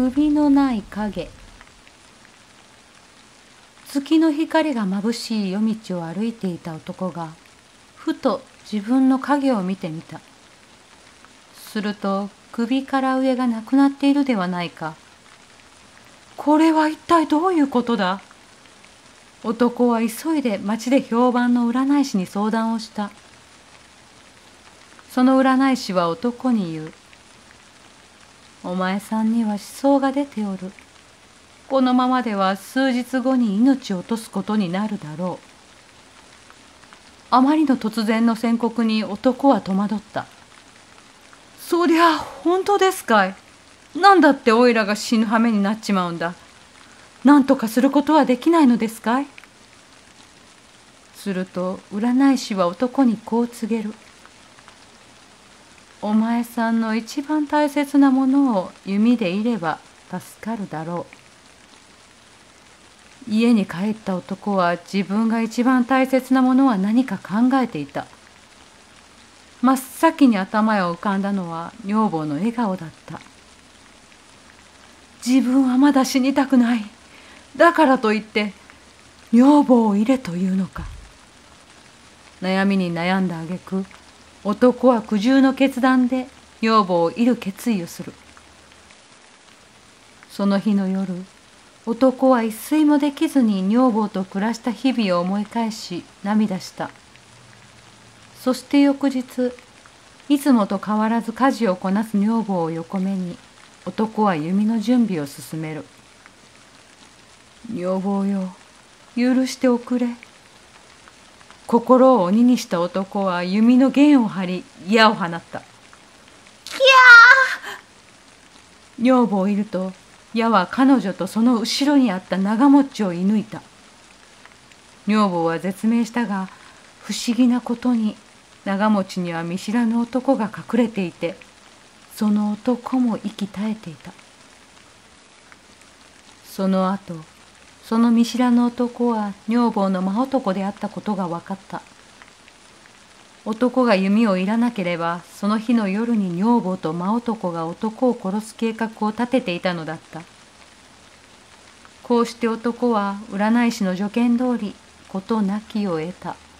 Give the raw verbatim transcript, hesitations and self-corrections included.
首のない影。月の光がまぶしい夜道を歩いていた男がふと自分の影を見てみた。すると首から上がなくなっているではないか。これは一体どういうことだ。男は急いで町で評判の占い師に相談をした。その占い師は男に言う。お前さんには思想が出ておる。このままでは数日後に命を落とすことになるだろう。あまりの突然の宣告に男は戸惑った。そりゃ本当ですかい。なんだっておいらが死ぬ羽目になっちまうんだ。なんとかすることはできないのですかい。すると占い師は男にこう告げる。お前さんの一番大切なものを弓で射れば助かるだろう。家に帰った男は自分が一番大切なものは何か考えていた。真っ先に頭へ浮かんだのは女房の笑顔だった。自分はまだ死にたくない。だからといって女房を入れというのか。悩みに悩んだ挙句、男は苦渋の決断で女房を射る決意をする。その日の夜、男は一睡もできずに女房と暮らした日々を思い返し涙した。そして翌日、いつもと変わらず家事をこなす女房を横目に男は弓の準備を進める。女房よ、許しておくれ。心を鬼にした男は弓の弦を張り矢を放った。キャー。女房を射ると矢は彼女とその後ろにあった長持ちを射抜いた。女房は絶命したが、不思議なことに長持ちには見知らぬ男が隠れていて、その男も息絶えていた。その後、その見知らぬ男は女房の真男であったことが分かった。男が弓を射らなければ、その日の夜に女房と真男が男を殺す計画を立てていたのだった。こうして男は占い師の助言通り事なきを得た。